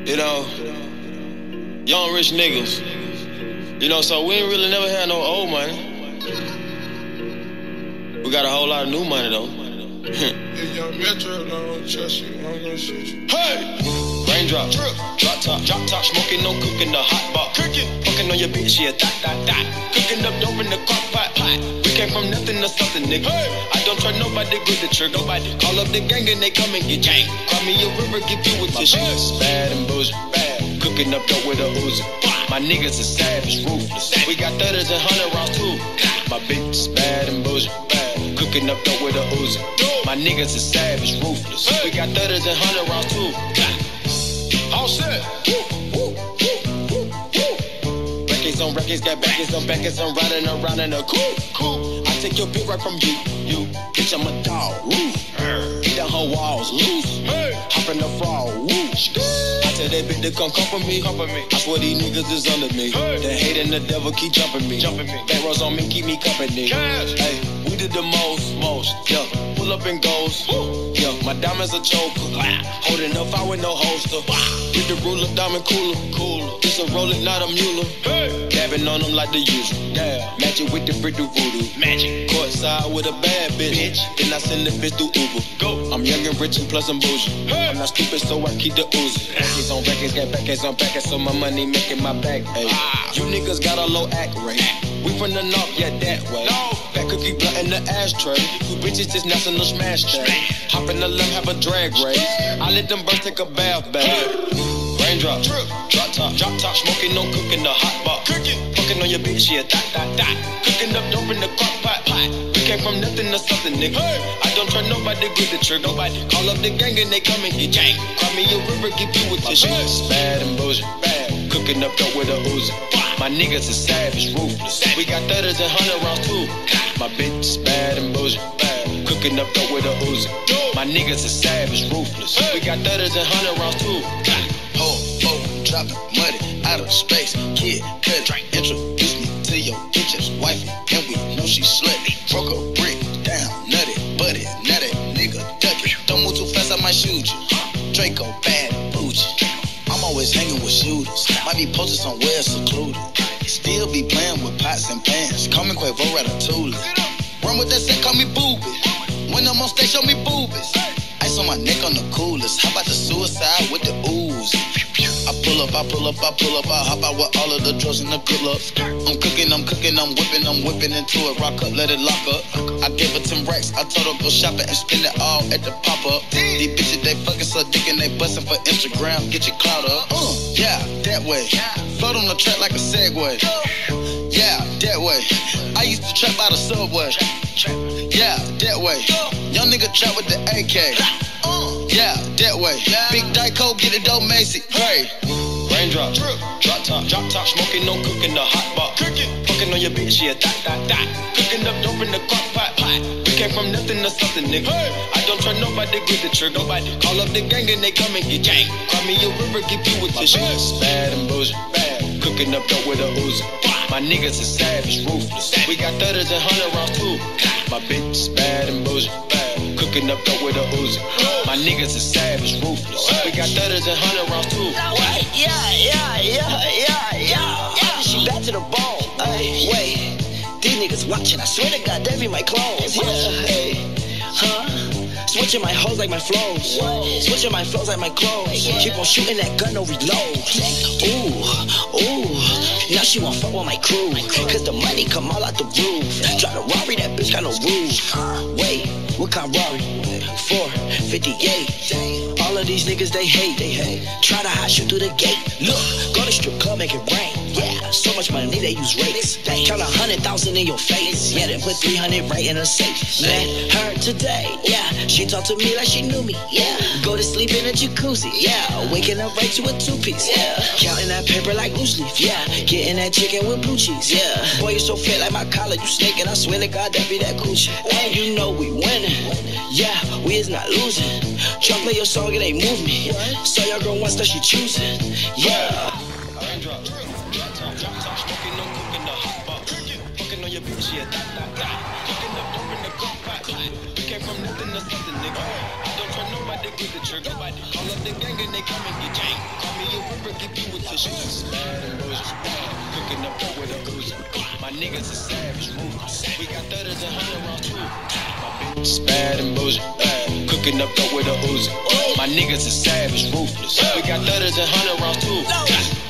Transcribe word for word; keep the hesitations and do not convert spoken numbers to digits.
You know, young rich niggas. You know, so we ain't really never had no old money. We got a whole lot of new money though. If young Metro don't trust you, I'm gonna shoot you. Hey! Raindrop, drip, drop top, drop top, smoking, no cooking, the hot pot. Cooking, fucking on your bitch, yeah, dot, dot, dot. Cooking up dope in the crock pot, pot. We came from nothing to something, nigga. Hey! I don't trust nobody, good the trigger. Nobody call up the gang and they come and get gang. Cry me a river, give you a tissue. Bad and bullshit, bad. Cooking up dope with a Uzi. My niggas are savage, ruthless. We got thudders and hundred rounds too. My bitch is bad and bullshit, bad. Cooking up dope with a Uzi. My niggas is savage, ruthless. We got thudders and hundred rounds too. All set. Records on records, got backers on backers. I'm riding around in a coupe. Cool. I take your bitch right from you. You, bitch, I'm a dog. Woo. Beat down her walls, loose. Hey. Hop in the fall. Woo. I tell that bitch to come come for me. Come for me. I swear these niggas is under me. Hey. The hate and the devil keep jumping me. Jumping me. Back rows on me, keep me company. Cash. Hey, we did the most, most. Yeah. Pull up and goes. Woo. Yeah, my diamonds a choker. Wow. Holding up, I with no holster. Wow. With the ruler, diamond cooler. Cooler. It's a roller, not a mule. Hey. Dabbing on them like the usual. Yeah. Match it with the brick do voodoo. Magic. Courtside with a bad bitch. bitch. Then I send the bitch through Uber. Go. I'm young and rich and plus I'm bougie. Hey. I'm not stupid, so I keep the Uzi. Records on records, got backers on backers, so my money making my back. Ay. Ah. You niggas got a low act rate. We from the north, yeah, that way. No. That cookie blunt in the ashtray. You bitches just national smash day. Hop in the limb, have a drag race. I let them birds take a bath, baby. Raindrop, drip, drop top, drop top, smoking, no cooking, the hot pot. Cooking, fucking on your bitch, yeah, dot, dot, dot. Cooking up dope in the crock pot, pot. We came from nothing to something, nigga. Hey. I don't trust nobody, good the trigger. Nobody call up the gang and they come and get gang. Cry me a river, give you a tissue. Bad and bullshit, bad. Cooking up dope with a Uzi. My niggas is savage, ruthless. We got thudders and hundred rounds too. My bitch is bad and bullshit, bad. Cooking up dope with a Uzi. My niggas is savage, ruthless. We got thudders and hundred rounds too. Ho, ho, dropping money out of space. Kid, cut, introduce me to your bitch's wifey, and we know she slutty. Broke a brick down, nutty, buddy, nutty, nigga, duck it. Don't move too fast, I might shoot you. Draco, bad, bougie. I'm always hanging with shooters. Might be posted somewhere secluded. Still be playing with pots and pans. Call me Quavo Ratatouille. Run with that set, call me Booby. When I'm on stage, show me boobies. Ice on my neck on the coolest. How about the suicide with the ooze? I pull up, I pull up, I pull up, I hop out with all of the drugs and the good luck. I'm cooking, I'm cooking, I'm whipping, I'm whipping into it. Rock up, let it lock up. I gave her ten racks, I told her go shopping and spend it all at the pop-up. These bitches, they fucking so dick and they bustin' for Instagram. Get your clout up. Uh, yeah, that way. Float on the track like a Segway. Yeah, that way. I used to trap out of Subway. Yeah, that way. Young nigga trap with the A K. Yeah, that way. Big Dyco, get it dope, Macy. Great. Raindrop, drip, drop top, drop top, smoking, no cooking, the hot pot. Cooking, fucking on your bitch, yeah, dot, dot, dot. Cooking up dope in the crock pot, pot. We came from nothing to something, nigga. Hey. I don't trust nobody, good the trigger. Nobody call up the gang and they come and get gang. Cry me a river, give you a tissue. Bad and bullshit, bad. Cooking up dope with a Uzi. My niggas is savage, ruthless. We got thudders and hundred rounds too. My bitch is bad and bullshit, bad. Cooking up dope with a Uzi. My niggas is savage, ruthless. We got thudders and hundred rounds too. Yeah, yeah, yeah, yeah, yeah. yeah. She back to the bone. Ay, wait, these niggas watching. I swear to God, they be my clones. Yeah, hey, huh? Switching my hoes like my flows. Switching my flows like my clothes. Keep on shooting that gun, no reload. Ooh, ooh. Now she won't fuck with my crew. Cause the money come all out the roof. Drive a Rari, that bitch got no roof. Wait, what kind of Rari? four fifty-eight. All of these niggas, they hate. They hate. Try to hide you through the gate. Look, go to strip club, make it rain. Yeah, so much money, they use rates. Count a hundred thousand in your face. Yeah, then put three hundred right in a safe. Met her today. Yeah, she talked to me like she knew me. Yeah, go to sleep in a jacuzzi. Yeah, waking up right to a two-piece. Yeah, counting that paper like loose leaf. Yeah, getting that chicken with blue cheese. Yeah, boy, you so fit like my collar. You snaking, I swear to God, that be that coochie. And you know we winning. Yeah, we is not losing. Try play your song, it ain't move me. So your girl wants that she choosing. Yeah. Fucking on your bitch, yeah, dot, dot, dot. Cooking up dope in the crock pot. We came from nothing to something, nigga. I don't trust nobody. to get the trigger. Call up the gang and they come and get gang. Call me a river, give you a tissue. Bad and bullshit. Cooking up dope with a Uzi. My niggas are savage, ruthless. We got thudders and hundred rounds too. My bitch is bad and bullshit. Cooking up dope with a Uzi. My niggas are savage, ruthless. We got thudders and hundred rounds too.